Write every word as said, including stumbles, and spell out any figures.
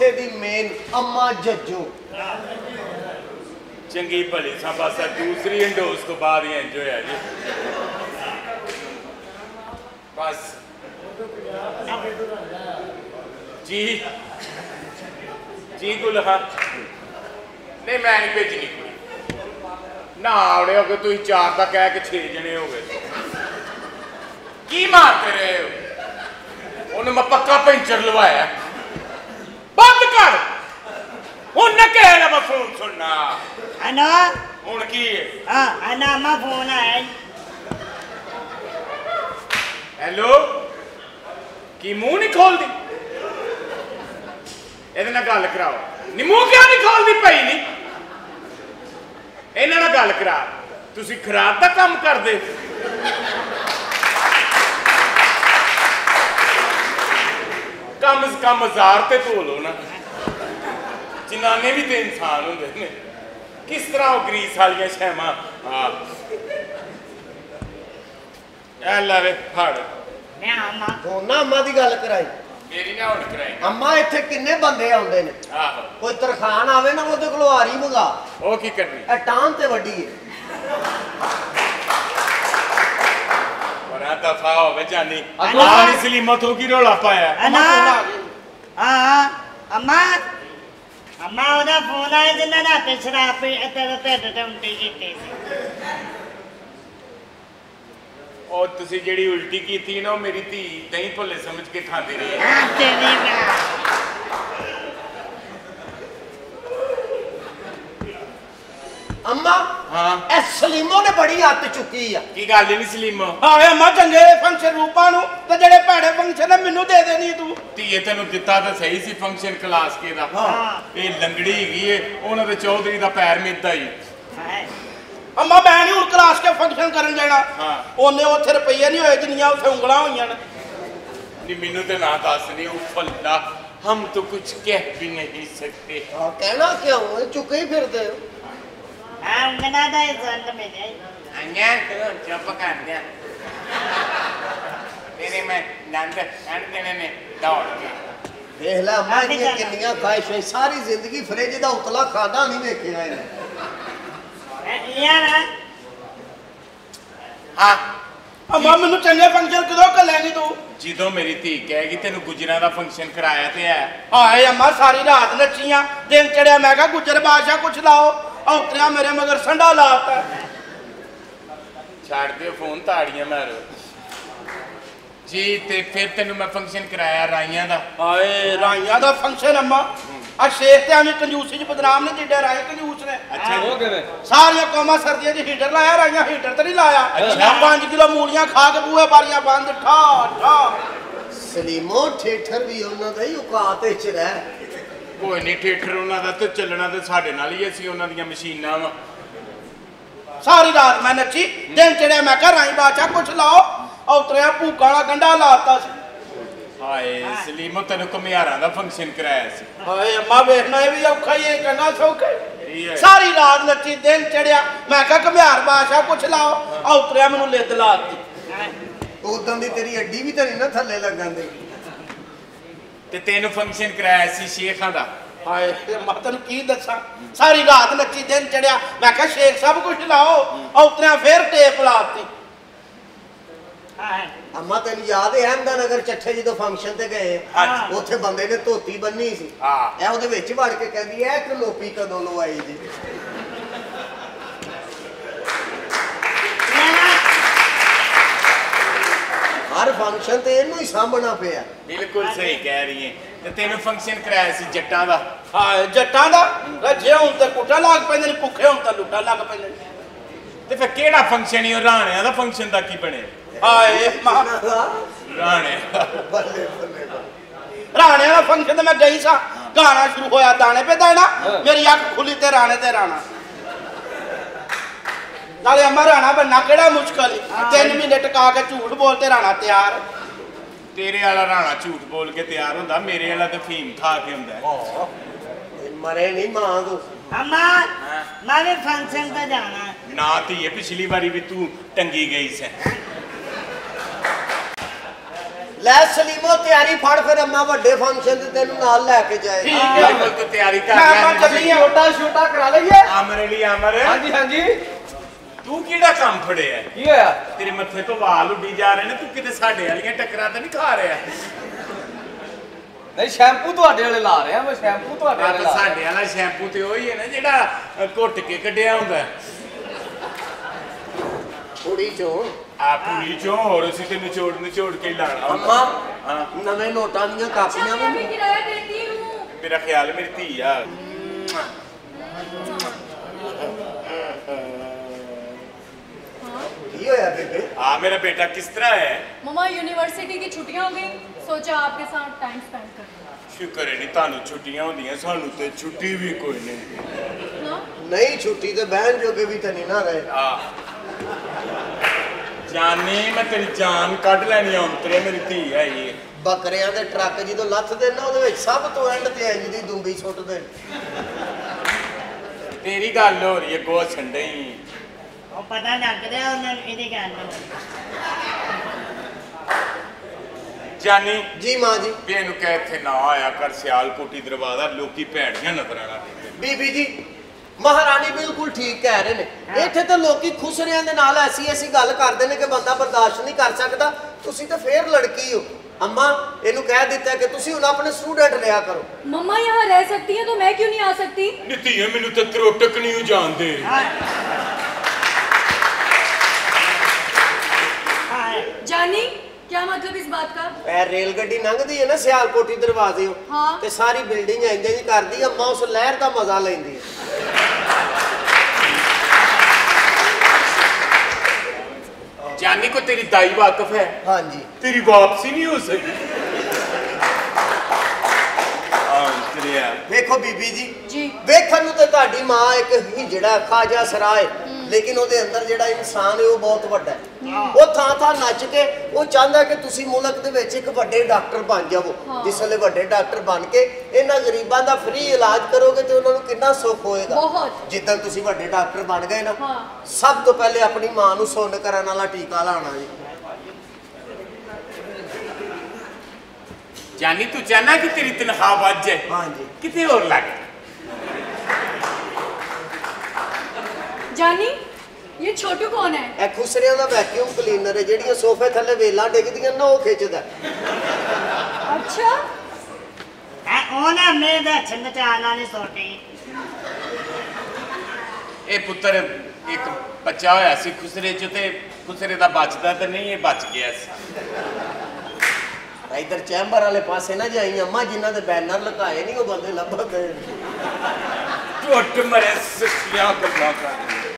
ਉੱਥੇ ਦੀ ਮੇਨ ਅੰਮਾ ਜੱਜੂ ਚੰਗੀ ਭਲੀ ਸਾਂ ਬਸ ਦੂਸਰੀ ਇੰਡੋਸ ਤੋਂ ਬਾਅਦ ਹੀ ਇੰਜ ਹੋਇਆ ਜੀ ਬਸ ਜੀ ਜੀ ਗੁਲਹਾ नहीं मैं नहीं भेजनी ना आवड़े हो कि तुम चार का कह के छे जने हो गए की मारते रहे हो उन्हें मैं पक्का पेंचर लवाया बंद कर उन्हें कह रहा मैं फोन सुनना अना हुन की हां अना मैं फोन आया हेलो की मुंह नहीं खोल दी ਇਹਦੇ ਨਾਲ ਗੱਲ ਕਰਾਓ ਨੀ ਮੂੰਹ ਕਿਉਂ ਨਹੀਂ ਖੋਲਦੀ ਪਈ ਨਹੀਂ ਇਹਨਾਂ ਨਾਲ ਗੱਲ ਕਰਾ ਤੁਸੀਂ ਖਰਾਬ ਦਾ ਕੰਮ ਕਰਦੇ ਕਮ ਸ ਕਮ ਹਜ਼ਾਰ ਤੇ ਧੋ ਲੋ ਨਾ ਜਨਾਨੇ ਵੀ ਤੇ ਇਨਸਾਨ ਹੁੰਦੇ ਨੇ ਕਿਸ ਤਰ੍ਹਾਂ ਉਹ ਗਰੀਸ ਵਾਲੀਆਂ ਸ਼ੈਮਾਂ ਹਾਂ ਐ ਲਾਵੇ ਫੜ मैं अम्मा ਦੋਨਾਂ ਅੰਮਾ ਦੀ ਗੱਲ ਕਰਾਈ ਮੇਰੀ ਨਾ ਹੁਣ ਕਰਾਈ ਅੰਮਾ ਇੱਥੇ ਕਿੰਨੇ ਬੰਦੇ ਆਉਂਦੇ ਨੇ ਆਹੋ ਕੋਈ ਤਰਖਾਨ ਆਵੇ ਨਾ ਉਹਦੇ ਕੋਲੋਂ ਆਰੀ ਮੰਗਾ ਉਹ ਕੀ ਕਰਨੀ ਇਹ ਟਾਂ ਤੇ ਵੱਡੀ ਹੈ ਬੜਾ ਦਫਾ ਹੋਵੇ ਜਾਨੀ ਆਣੀ ਸਲੀਮਾ ਤੋਂ ਕੀ ਰੋਲਾ ਪਾਇਆ अना हां अम्मा अम्मा ओदा फोन आया जिन्ना ना ते शराब पे तेरे ढिड ते उल्टी कीती और तुसी जेड़ी उल्टी की थी ना मेरी धी दही भुल्ले समझ के खाती रही हां तेरी मां ਅੰਮਾ हाँ ਇਹ ਸਲੀਮੋ ਨੇ ਬੜੀ ਹੱਥ ਚੁੱਕੀ ਆ की गल नहीं सलीमो ਆਏ ਅੰਮਾ ਚੰਗੇ ਫੰਕਸ਼ਨ ਰੂਪਾਂ ਨੂੰ ਤੇ ਜਿਹੜੇ ਭੈੜੇ ਫੰਕਸ਼ਨ ਨੇ ਮੈਨੂੰ ਦੇ ਦੇਣੀ ਤੂੰ ਧੀਏ ਤੈਨੂੰ ਦਿੱਤਾ ਤਾਂ ਸਹੀ ਸੀ ਫੰਕਸ਼ਨ ਕਲਾਸ ਕੇ ਦਾ ਇਹ ਲੰਗੜੀ ਹੈਗੀ ਏ ਉਹਨਾਂ ਦੇ ਚੌਧਰੀ ਦਾ ਪੈਰ ਮਿੱਦਾ ਹੀ हाय ਅੰਮਾ ਮੈਂ ਨਹੀਂ ਹੁਣ ਕਲਾਸ ਕੇ ਫੰਕਸ਼ਨ ਕਰਨ ਜਾਣਾ ਹਾਂ ਉਹਨੇ ਉੱਥੇ ਰੁਪਈਏ ਨਹੀਂ ਹੋਏ ਜਿੰਨੀਆਂ ਉੱਥੇ ਉਂਗਲਾਂ ਹੋਈਆਂ ਨੇ ਨੀ ਮੈਨੂੰ ਤੇ ਨਾ ਦੱਸ ਨਹੀਂ ਉਹ ਫੱਲਾ हम तो कुछ कह भी नहीं सकते ਆ ਕਹਿਣਾ ਕਿਉਂ ਇਹ ਚੁੱਕੇ ਹੀ ਫਿਰਦੇ ਹੋ हां उन्ना दा इज्जत मिले अन्या तो चुप कर दिया तेरे में नंद नंद देने ने दौड़ के ਦੇਖ ਲੈ ਅੰਮਾ ਦੀਆਂ ਕਿੰਨੀਆਂ ਖਾਹਿਸ਼ਾਂ ਸਾਰੀ ਜ਼ਿੰਦਗੀ ਫਰਿੱਜ ਦਾ ਉਤਲਾ ਖਾਣਾ ਨਹੀਂ ਵੇਖਿਆ ਇਹਨੇ यार हाँ ਅੰਮਾ ਮੈਨੂੰ ਚੰਗੇ ਫੰਕਸ਼ਨ ਕਦੋਂ ਕੱਲੇਗੀ ਤੂੰ ਜਦੋਂ ਮੇਰੀ ਧੀ ਕਹੇਗੀ ਤੈਨੂੰ ਗੁਜਰਾਂ ਦਾ ਫੰਕਸ਼ਨ ਕਰਾਇਆ ਤੇ ਹੈ ਹਾਏ ਅੰਮਾ ਸਾਰੀ ਰਾਤ ਨੱਚੀਆਂ ਦਿਨ ਚੜਿਆ ਮੈਂ ਕਿਹਾ ਗੁੱਜਰ ਬਾਦਸ਼ਾਹ ਕੁਛ ਲਾਓ ਔਤਰਿਆ ਮੇਰੇ ਮਗਰ ਸੰਡਾ ਲਾਤਾ ਛੱਡ ਦਿਓ ਫੋਨ ਤਾੜੀਆਂ ਮਾਰੋ ਜੀ ਤੇ ਫਿਰ ਤੈਨੂੰ ਮੈਂ ਫੰਕਸ਼ਨ ਕਰਾਇਆ ਰਾਈਆਂ ਦਾ ਹਾਏ ਰਾਈਆਂ ਦਾ ਫੰਕਸ਼ਨ ਅੰਮਾ ਆ ਸ਼ੇਖ ਤੇ ਐਵੇਂ ਕੰਜੂਸੀ ਚ ਬਦਨਾਮ ਨੇ ਜਿੱਡੇ ਰਾਏ ਕੰਜੂਸ ਨੇ ਅੱਛਾ ਉਹ ਕਿਵੇਂ ਸਾਰੀਆਂ ਕੌਮਾਂ ਸਰਦੀਆਂ ਚ ਹੀਟਰ ਲਾਇਆ ਰਾਈਆਂ ਹੀਟਰ ਤੇ ਨਹੀਂ ਲਾਇਆ ਅੱਛਾ। ਪੰਜ ਕਿਲੋ ਮੂਲੀਆਂ ਖਾ ਕੇ ਬੂਹੇ ਬਾਰੀਆਂ ਬੰਦ ਠਾ ਠਾ ਸਲੀਮੋ ਠੇਠਰ ਵੀ ਉਹਨਾਂ ਦਾ ਹੀ ਔਕਾਤ ਵਿੱਚ ਰਹਿ ਕੋਈ ਨਹੀਂ ਥੀਏਟਰ ਉਹਨਾਂ ਦਾ ਤੇ ਚੱਲਣਾ ਤੇ ਸਾਡੇ ਨਾਲ ਹੀ ਅਸੀਂ ਉਹਨਾਂ ਦੀਆਂ ਮਸ਼ੀਨਾਂ ਵਾ ਸਾਰੀ ਰਾਤ ਮੈਂ ਨੱਚੀ ਦਿਨ ਚੜਿਆ ਮੈਂ ਕਿਹਾ ਰਾਈ ਬਾਦਸ਼ਾਹ ਕੁਛ ਲਾਓ ਔਤਰਿਆ ਭੂਕਾਂ ਵਾਲਾ ਗੰਡਾ ਲਾਤਾ ਸੀ ਹਾਏ ਸਲੀਮੋ ਤੈਨੂੰ ਘੁਮਿਆਰਾਂ ਦਾ ਫੰਕਸ਼ਨ ਕਰਾਇਆ ਸੀ ਹਾਏ ਅੰਮਾ ਵੇਖਣਾ ਇਹ ਵੀ ਔਖਾ ਹੀ ਹੈ ਚੰਗਾ ਸੌਖਾ ਇਹ ਹੈ। ਸਾਰੀ ਰਾਤ ਨੱਚੀ ਦਿਨ ਚੜਿਆ ਮੈਂ ਕਿਹਾ ਘੁਮਿਆਰ ਬਾਦਸ਼ਾਹ ਕੁਛ ਲਾਓ ਔਤਰਿਆ ਮੈਨੂੰ ਲਿੱਦ ਲਾਤੀ ਉਦੋਂ ਦੀ ਤੇਰੀ ਅੱਡੀ ਵੀ ਤਾਂ ਨਹੀਂ ਨਾ ਥੱਲੇ ਲੱਗਣ ਦੀ ਤੇ ਤੈਨੂੰ ਫੰਕਸ਼ਨ ਕਰਾਇਆ ਸੀ ਸ਼ੇਖਾਂ ਦਾ ਹਾਏ ਮੈਂ ਤੈਨੂੰ ਕੀ ਦੱਸਾਂ ਸਾਰੀ ਰਾਤ ਨੱਚੀ ਦਿਨ ਚੜਿਆ ਮੈਂ ਕਿਹਾ ਸ਼ੇਖ ਸਾਹਿਬ ਕੁਛ ਲਾਓ ਔਤਰਿਆ ਫੇਰ ਟੇਪ ਲਾਤੀ हाय ਅੰਮਾ ਤੈਨੂੰ ਯਾਦ ਹੈ ਅਹਿਮਦਨਗਰ ਚੱਠੇ ਜਦੋਂ ਫੰਕਸ਼ਨ ਤੇ ਗਏ ਹਾਂਜੀ। ਉੱਥੇ ਬੰਦੇ ਨੇ ਧੋਤੀ ਬੰਨੀ ਸੀ ਹਾਂ। ਇਹ ਉਹਦੇ ਵਿੱਚ ਵੜ ਕੇ ਕਹਿੰਦੀ ਐ ਕਿ ਲੋਪੀ ਕਦੋਂ ਲਵਾਈ ਜੀ ਹਰ ਫੰਕਸ਼ਨ ਤੇ ਇਹਨੂੰ ਹੀ ਸਾਂਭਣਾ ਪਿਆ ਬਿਲਕੁਲ ਸਹੀ ਕਹਿ ਰਹੀ ਹੈ ਤੇ ਤੈਨੂੰ ਫੰਕਸ਼ਨ ਕਰਾਇਆ ਸੀ ਜੱਟਾਂ ਦਾ ਹਾਏ ਜੱਟਾਂ ਦਾ ਰੱਜੇ ਹੁਣ ਤੇ ਕੁੱਟਾ ਲੱਗ ਪੈਂਦੇ ਨੇ ਭੁੱਖੇ ਹੁਣ ਤਾਂ ਲੁੱਟਾ ਲੱਗ ਪੈਂਦੇ ਨੇ ਤੇ ਫਿਰ ਕਿਹੜਾ ਫੰਕਸ਼ਨ ਹੀ ਉਹ ਰਾਣਿਆਂ ਦਾ ਫੰਕਸ਼ਨ ਦਾ ਕੀ ਬਣੇ ਹਾਏ ਮਾਂ ਰਾਣੇ ਬੱਲੇ ਬੱਲੇ ਰਾਣੇ ਵਾਲਾ ਫੰਕਸ਼ਨ ਤੇ ਮੈਂ ਗਈ ਸਾਂ ਗਾਣਾ ਸ਼ੁਰੂ ਹੋਇਆ ਦਾਣੇ ਪੇ ਦਾਣਾ ਮੇਰੀ ਅੱਖ ਖੁੱਲੀ ਤੇ ਰਾਣੇ ਤੇ ਰਾਣਾ ਨਾਲੇ ਅੰਮਾ ਰਾਣਾ ਬੰਨਾ ਕਿਹੜਾ ਮੁਸ਼ਕਲ ਤਿੰਨ ਮਹੀਨੇ ਟਕਾ ਕੇ ਝੂਠ ਬੋਲ ਤੇ ਰਾਣਾ ਤਿਆਰ ਤੇਰੇ ਵਾਲਾ ਰਾਣਾ ਝੂਠ ਬੋਲ ਕੇ ਤਿਆਰ ਹੁੰਦਾ ਮੇਰੇ ਵਾਲਾ ਤੇ ਫੀਮ ਖਾ ਕੇ ਹੁੰਦਾ ਮਰੇ ਨਹੀਂ ਮਾਂ ਤੂੰ अम्मा मैं भी फंक्शन पे जाना ना धीए पिछली बारी भी तू टंगी गई से ਲੈ ਸਲੀਮੋ ਤਿਆਰੀ ਫੜ ਫਿਰ ਅੰਮਾ ਵੱਡੇ ਫੰਕਸ਼ਨ ਤੇ ਤੈਨੂੰ ਨਾਲ ਲੈ ਕੇ ਜਾਏ। ਠੀਕ ਹੈ ਬਿਲਕੁਲ ਤੂੰ ਤਿਆਰੀ ਕਰ ਮੈਂ ਲੈ ਆਪਾਂ ਚੱਲੀ ਆ ਛੋਟਾ ਛੋਟਾ ਕਰਾ ਲਈਏ। ਅਮਰ ਲਈ ਅਮਰ ਹਾਂਜੀ ਹਾਂਜੀ ਤੂੰ ਕਿਹੜਾ ਕੰਮ ਫੜਿਆ ਕੀ ਹੋਇਆ? ਤੇਰੇ ਮੱਥੇ ਤੋਂ ਵਾਲ ਉੱਡੀ ਜਾ ਰਹੇ ਨੇ ਤੂੰ ਕਿਤੇ ਸਾਡੇ ਵਾਲੀਆਂ ਟੱਕਰਾਂ ਤਾਂ ਨਹੀਂ ਖਾ ਰਿਹਾ ਨਹੀਂ ਸ਼ੈਂਪੂ ਤੁਹਾਡੇ ਵਾਲੇ ਲਾ ਰਿਹਾ ਮੈਂ ਸ਼ੈਂਪੂ ਤੁਹਾਡੇ ਆ ਵਾਲੇ ਤਾਂ ਲਾ ਰਿਹਾ। ਸਾਡੇ ਵਾਲਾ ਸ਼ੈਂਪੂ ਤੇ ਉਹੀ ਹੈ ਨਾ ਜਿਹੜਾ ਅ, ਘੁੱਟ ਕੇ ਕੱਢਿਆ ਹੁੰਦਾ ਕੁੜੀ ਚੋਂ ਆ ਪੂਰੀ ਚੋਂ ਹੋਰ ਅਸੀਂ ਤੇ ਨਿਚੋੜ ਨਿਚੋੜ ਕੇ ਹੀ ਲਾਣਾ ਹੁੰਦਾ। ਅੰਮਾ ਹਾਂ ਨਵੇਂ ਨੋਟਾਂ ਦੀਆਂ ਕਾਪੀਆਂ मैं ਵੀ भी किराया देती हूँ। ਮੇਰਾ ਖਿਆਲ ਮੇਰੀ ਧੀ ਆ ਕੀ ਹੋਇਆ ਬੇਬੇ? ਆ ਮੇਰਾ ਬੇਟਾ ਕਿਸ ਤਰ੍ਹਾਂ ਹੈ मम्मा यूनिवर्सिटी की छुट्टियां हो गई, सोचा आपके साथ टाइम स्पेंड कर ਸ਼ੁਕਰ ਹੈ ਨਹੀਂ ਤੁਹਾਨੂੰ ਛੁੱਟੀਆਂ ਹੁੰਦੀਆਂ ਸਾਨੂੰ ਤੇ ਛੁੱਟੀ ਵੀ ਕੋਈ ਨਹੀਂ ना। ਨਹੀਂ ਛੁੱਟੀ ਤੇ ਬਹਿਣ ਜੋਗੇ ਵੀ ਤਾਂ ਨਹੀਂ ਨਾ ਰਹੇ। ਆ ਜਾਨੀ ਮੈਂ ਤੇਰੀ ਜਾਨ ਕੱਢ ਲੈਣੀ ਆ ਅੰਤਰੇ ਮੇਰੀ ਧੀ ਹੈ ਇਹ ਬੱਕਰਿਆਂ ਦੇ ਟਰੱਕ ਜਦੋਂ ਲੱਥਦੇ ਨਾ ਉਹਦੇ ਵਿੱਚ ਸਭ ਤੋਂ ਐਂਡ ਤੇ ਇੰਜ ਦੀ ਦੁੰਬੀ ਸੁੱਟਦੇ। ਤੇਰੀ ਗੱਲ ਹੋ ਰਹੀ ਹੈ ਗੋ ਛੰਡੇ ਹੀ ਉਹ ਪਤਾ ਲੱਗ ਰਿਹਾ ਉਹਨਾਂ ਨੂੰ ਇਹਦੀ ਗੱਲ ਨੂੰ। ਜਾਨੀ ਜੀ ਮਾਂ ਜੀ। ਵੀ ਇਹਨੂੰ ਕਹਿ ਇੱਥੇ ਨਾ ਆਇਆ ਕਰ ਸਿਆਲਕੋਟੀ ਦਰਬਾਰ ਲੋਕੀ ਭੈੜੀਆਂ ਨਜ਼ਰਾਂ ਨਾਲ ਦੇਖਦੇ ਬੀਬੀ ਜੀ ਮਹਾਰਾਣੀ ਬਿਲਕੁਲ ਠੀਕ ਕਹਿ ਰਹੇ ਨੇ। ਇੱਥੇ ਤਾਂ ਲੋਕੀ ਖੁਸਰਿਆਂ ਦੇ ਨਾਲ ਐਸੀ ਐਸੀ ਗੱਲ ਕਰਦੇ ਨੇ ਕਿ ਬੰਦਾ ਬਰਦਾਸ਼ਤ ਨਹੀਂ ਕਰ ਸਕਦਾ। ਤੁਸੀਂ ਤਾਂ ਫੇਰ ਲੜਕੀ ਹੋ। ਅੰਮਾ ਇਹਨੂੰ ਕਹਿ ਦਿੱਤਾ ਕਿ ਤੁਸੀਂ ਹੁਣ ਆਪਣੇ ਸਟੂਡੈਂਟ ਰਿਹਾ ਕਰੋ। मम्मा यहाँ रह सकती है तो मैं क्यों नहीं आ सकती? ਨਿਤੀਏ ਮੈਨੂੰ ਤਾਂ ਤਰੋਟਕ ਨਹੀਂ ਜਾਣਦੇ ਹਾਂ ਹਾਂ जानी क्या मतलब इस बात का? ਇਹ ਰੇਲ ਗੱਡੀ ਲੰਘਦੀ ਹੈ ਨਾ ਸਿਆਲਕੋਟੀ ਦਰਵਾਜ਼ੇ ਹਾਂ। ਤੇ ਸਾਰੀ ਬਿਲਡਿੰਗ ਇੰਜ ਇੰਜ ਕਰਦੀ ਆ। ਅੰਮਾ ਉਸ ਲਹਿਰ ਦਾ ਮਜ਼ਾ ਲੈਂਦੀ ਹੈ। ਜਾਨੀ ਕੋ ਤੇਰੀ ਦਾਈ ਵਾਕਫ ਹੈ ਹਾਂਜੀ ਤੇਰੀ ਵਾਪਸੀ ਨਹੀਂ ਹੋ ਸਕਦੀ ਆ ਤੇਰੀਆ ਵੇਖੋ ਬੀਬੀ ਜੀ जी ਵੇਖਣ ਨੂੰ ਤੇ ਤੁਹਾਡੀ ਮਾਂ ਇੱਕ ਹੀ ਜਿਹੜਾ ਖਾਜਾ ਸਰਾ ਹੈ ਲੇਕਿਨ ਉਹਦੇ ਅੰਦਰ ਜਿਹੜਾ ਇਨਸਾਨ ਹੈ ਉਹ ਬਹੁਤ ਵੱਡਾ ਹੈ। ਉਹ ਥਾਂ ਥਾਂ ਨੱਚ ਕੇ ਉਹ ਚਾਹੁੰਦਾ ਕਿ ਤੁਸੀਂ ਮੁਲਕ ਦੇ ਵਿੱਚ ਇੱਕ ਵੱਡੇ ਡਾਕਟਰ ਬਣ ਜਾਵੋ। ਹਾਂ। ਜਿਸ ਵੇਲੇ ਵੱਡੇ ਡਾਕਟਰ ਬਣ ਕੇ ਇਹਨਾਂ ਗਰੀਬਾਂ ਦਾ ਫ੍ਰੀ ਇਲਾਜ ਕਰੋਗੇ ਤੇ ਉਹਨਾਂ ਨੂੰ ਕਿੰਨਾ ਸੁੱਖ ਹੋਏਗਾ। ਬਹੁਤ। ਜਿੱਦਾਂ ਤੁਸੀਂ ਵੱਡੇ ਡਾਕਟਰ ਬਣ ਗਏ ਨਾ ਹਾਂ। ਸਭ ਤੋਂ ਪਹਿਲੇ ਆਪਣੀ ਮਾਂ ਨੂੰ ਸੁੰਨ ਕਰਨ ਵਾਲਾ ਟੀਕਾ ਲਾਉਣਾ ਜੀ। ਜਾਨੀ ਤੂੰ ਚਾਹਨਾ ਕਿ ਤੇਰੀ ਤਨਖਾਹ ਵੱਧ ਜਾਏ ਹਾਂਜੀ ਕਿਤੇ ਹੋਰ ਲੱਗ जानी ये छोटू कौन है? ਇਹ ਖੁਸਰਿਆਂ ਦਾ ਵੈਕਿਊਮ ਕਲੀਨਰ ਹੈ ਜਿਹੜੀਆਂ ਸੋਫੇ ਥੱਲੇ ਵੇਲਾਂ ਡਿੱਗਦੀਆਂ ਨਾ ਉਹ ਖਿੱਚਦਾ। अच्छा ਇਹ ਉਹ ਨਾ ਮੇਰੇ ਦਾ ਛੰਦ ਚਾਲ ਵਾਲੀ ਸੋਟੀ। ਇਹ ਪੁੱਤਰ ਇੱਕ ਬੱਚਾ ਹੋਇਆ ਸੀ ਖੁਸਰੇ ਚ ਤੇ ਖੁਸਰੇ ਦਾ ਬਚਦਾ ਤੇ ਨਹੀਂ ਇਹ ਬਚ ਗਿਆ ਸੀ ਇਧਰ ਚੈਂਬਰ ਵਾਲੇ ਪਾਸੇ ਨਾ ਜਾਈ ਅੰਮਾ ਜਿਨ੍ਹਾਂ ਦੇ ਬੈਨਰ ਲਗਾਏ ਨਹੀਂ ਉਹ ਬੰਦੇ ਲੱਭਦੇ। ਟੁੱਟ ਮਰੇ ਸੱਚੀਆਂ ਗੱਲਾਂ ਕਰ